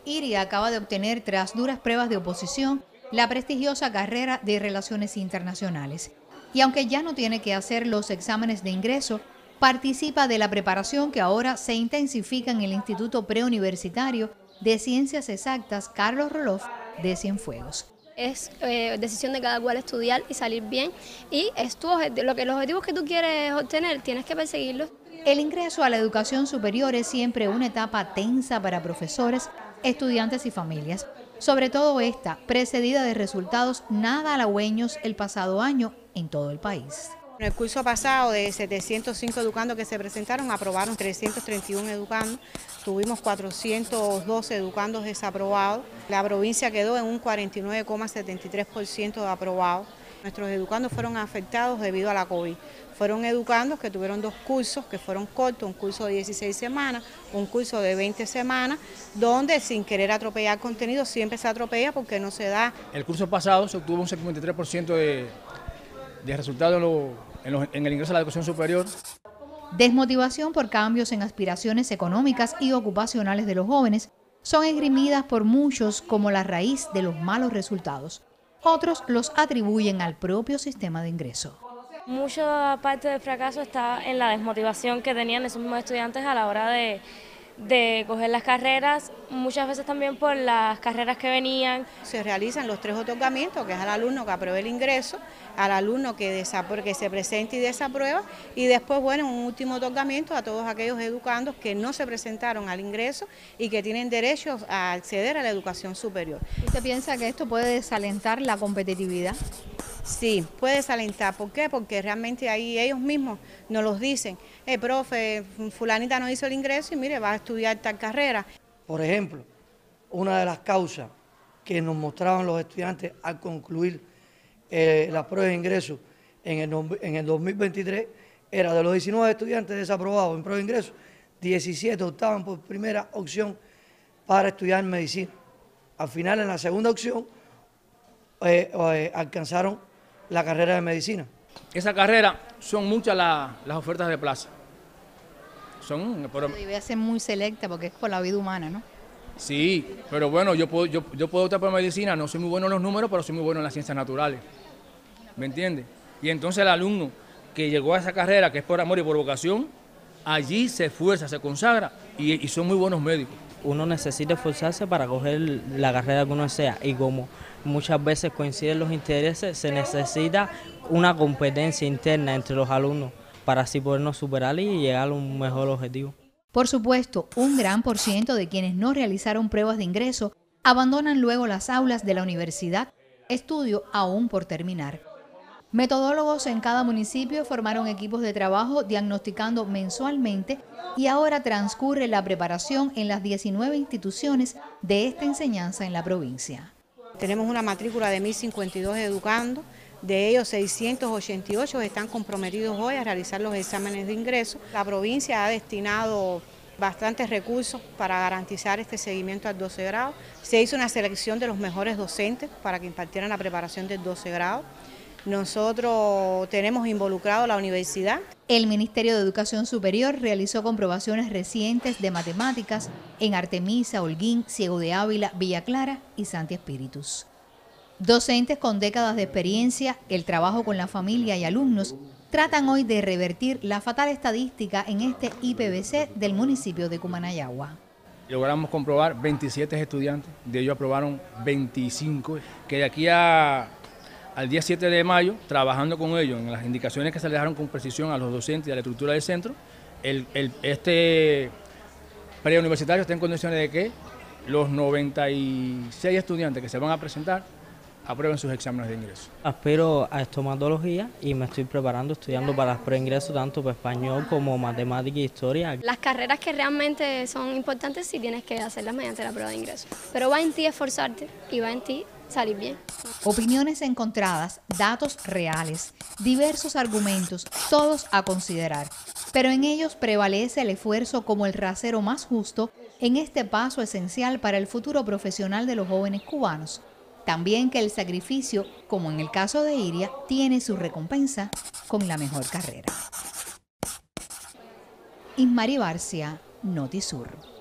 Iria acaba de obtener, tras duras pruebas de oposición, la prestigiosa carrera de Relaciones Internacionales. Y aunque ya no tiene que hacer los exámenes de ingreso, participa de la preparación que ahora se intensifica en el Instituto Preuniversitario de Ciencias Exactas Carlos Roloff de Cienfuegos. Es decisión de cada cual estudiar y salir bien, y los objetivos que tú quieres obtener tienes que perseguirlos. El ingreso a la educación superior es siempre una etapa tensa para profesores, estudiantes y familias, sobre todo esta, precedida de resultados nada halagüeños el pasado año en todo el país. En el curso pasado, de 705 educandos que se presentaron, aprobaron 331 educandos, tuvimos 412 educandos desaprobados. La provincia quedó en un 49,73% de aprobados. Nuestros educandos fueron afectados debido a la COVID. Fueron educandos que tuvieron dos cursos que fueron cortos, un curso de 16 semanas, un curso de 20 semanas, donde sin querer atropellar contenido siempre se atropella porque no se da. El curso pasado se obtuvo un 53% de resultados en el ingreso a la educación superior. Desmotivación por cambios en aspiraciones económicas y ocupacionales de los jóvenes son esgrimidas por muchos como la raíz de los malos resultados. Otros los atribuyen al propio sistema de ingreso. Mucha parte del fracaso está en la desmotivación que tenían esos mismos estudiantes a la hora de coger las carreras, muchas veces también por las carreras que venían. Se realizan los 3 otorgamientos, que es al alumno que apruebe el ingreso, al alumno que se presente y desaprueba, y después, bueno, un último otorgamiento a todos aquellos educandos que no se presentaron al ingreso y que tienen derecho a acceder a la educación superior. ¿Usted piensa que esto puede desalentar la competitividad? Sí, puede desalentar. ¿Por qué? Porque realmente ahí ellos mismos nos los dicen. Profe, fulanita no hizo el ingreso y mire, va a estudiar tal carrera. Por ejemplo, una de las causas que nos mostraban los estudiantes al concluir la prueba de ingreso en el 2023 era de los 19 estudiantes desaprobados en prueba de ingreso, 17 optaban por primera opción para estudiar medicina. Al final, en la segunda opción, alcanzaron la carrera de medicina. Esa carrera son muchas las ofertas de plaza. Debe ser muy selecta porque es por la vida humana, ¿no? Sí, pero bueno, yo puedo optar por medicina, no soy muy bueno en los números, pero soy muy bueno en las ciencias naturales. ¿Me entiendes? Y entonces el alumno que llegó a esa carrera, que es por amor y por vocación, allí se esfuerza, se consagra y son muy buenos médicos. Uno necesita esforzarse para coger la carrera que uno desea, y como muchas veces coinciden los intereses, se necesita una competencia interna entre los alumnos para así podernos superar y llegar a un mejor objetivo. Por supuesto, un gran por ciento de quienes no realizaron pruebas de ingreso abandonan luego las aulas de la universidad, estudio aún por terminar. Metodólogos en cada municipio formaron equipos de trabajo diagnosticando mensualmente, y ahora transcurre la preparación en las 19 instituciones de esta enseñanza en la provincia. Tenemos una matrícula de 1.052 educandos, de ellos 688 están comprometidos hoy a realizar los exámenes de ingreso. La provincia ha destinado bastantes recursos para garantizar este seguimiento al 12 grado. Se hizo una selección de los mejores docentes para que impartieran la preparación del 12 grado. Nosotros tenemos involucrado a la universidad. El Ministerio de Educación Superior realizó comprobaciones recientes de matemáticas en Artemisa, Holguín, Ciego de Ávila, Villa Clara y Santi Espíritus. Docentes con décadas de experiencia, el trabajo con la familia y alumnos tratan hoy de revertir la fatal estadística en este IPBC del municipio de Cumanayagua. Logramos comprobar 27 estudiantes, de ellos aprobaron 25, que de aquí al día 7 de mayo, trabajando con ellos en las indicaciones que se le dejaron con precisión a los docentes y a la estructura del centro, este preuniversitario está en condiciones de que los 96 estudiantes que se van a presentar aprueben sus exámenes de ingreso. Aspiro a estomatología y me estoy preparando, estudiando para el preingreso tanto para español como matemática e historia. Las carreras que realmente son importantes sí tienes que hacerlas mediante la prueba de ingreso, pero va en ti esforzarte y va en ti salir bien. Opiniones encontradas, datos reales, diversos argumentos, todos a considerar, pero en ellos prevalece el esfuerzo como el rasero más justo en este paso esencial para el futuro profesional de los jóvenes cubanos. También que el sacrificio, como en el caso de Iria, tiene su recompensa con la mejor carrera. Ismari Barcia, Notisur.